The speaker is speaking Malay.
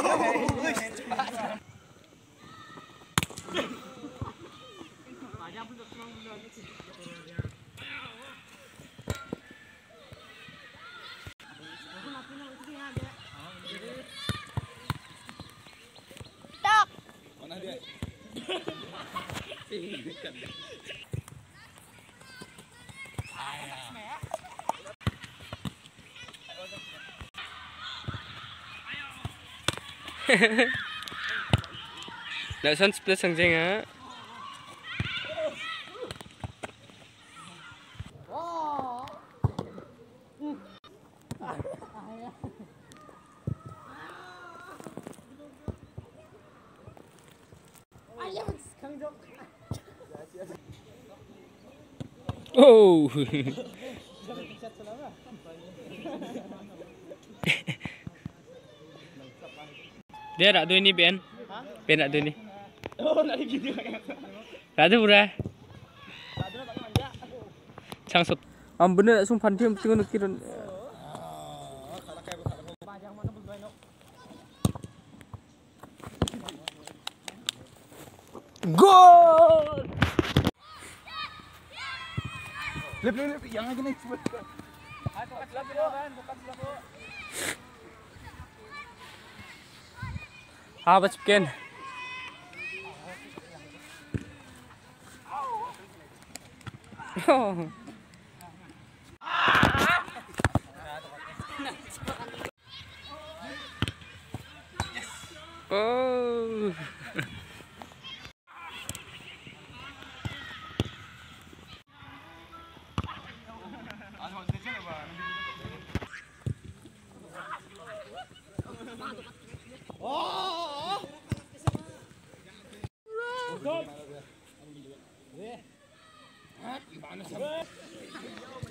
Mana dia? Nak san split sang jeng ah. Oh. Dia nak tu ini Ben. Ben nak tu ini. Oh, nak gitu. Tak ada pura. Changsut. Bener sung pantai tengok nak kira. Gol! Lep, yang lagi naik cepet. Bachken. Oh. Oh. Stop.